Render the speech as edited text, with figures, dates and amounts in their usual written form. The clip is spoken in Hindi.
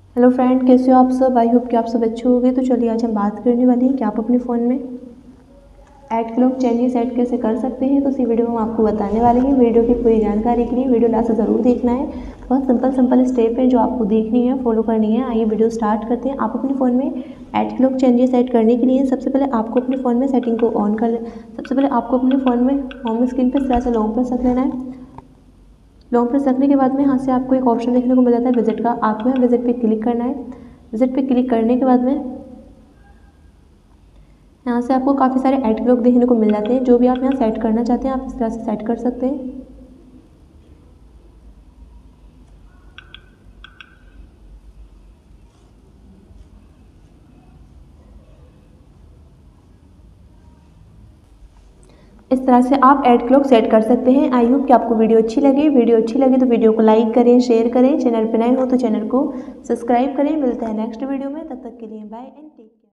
हेलो फ्रेंड, कैसे हो आप सब। आई होप कि आप सब अच्छे होंगे। तो चलिए आज हम बात करने वाले हैं कि आप अपने फ़ोन में ऐड क्लॉक चेंजेस ऐड कैसे कर सकते हैं। तो इसी वीडियो में हम आपको बताने वाले हैं। वीडियो की पूरी जानकारी के लिए वीडियो लास्ट ज़रूर देखना है। बहुत सिंपल स्टेप है जो आपको देखनी है, फॉलो करनी है। आइए वीडियो स्टार्ट करते हैं। आप अपने फ़ोन में ऐड क्लॉक चेंजेस ऐड करने के लिए सबसे पहले आपको अपने फ़ोन में सेटिंग को ऑन कर सबसे पहले आपको अपने फ़ोन में होम स्क्रीन पर थोड़ा सा लॉन्ग प्रेस रख लेना है। लॉन्ग प्रेस रखने के बाद में यहाँ से आपको एक ऑप्शन देखने को मिल जाता है विजिट का। आपको यहाँ विजिट पे क्लिक करना है। विजिट पे क्लिक करने के बाद में यहाँ से आपको काफ़ी सारे ऐड क्लॉक देखने को मिल जाते हैं। जो भी आप यहाँ सेट करना चाहते हैं आप इस तरह से सेट कर सकते हैं। इस तरह से आप ऐड क्लॉक सेट कर सकते हैं। आई होप कि आपको वीडियो अच्छी लगे तो वीडियो को लाइक करें, शेयर करें। चैनल पर नए हो तो चैनल को सब्सक्राइब करें। मिलते हैं नेक्स्ट वीडियो में, तब तक के लिए बाय एंड टेक केयर।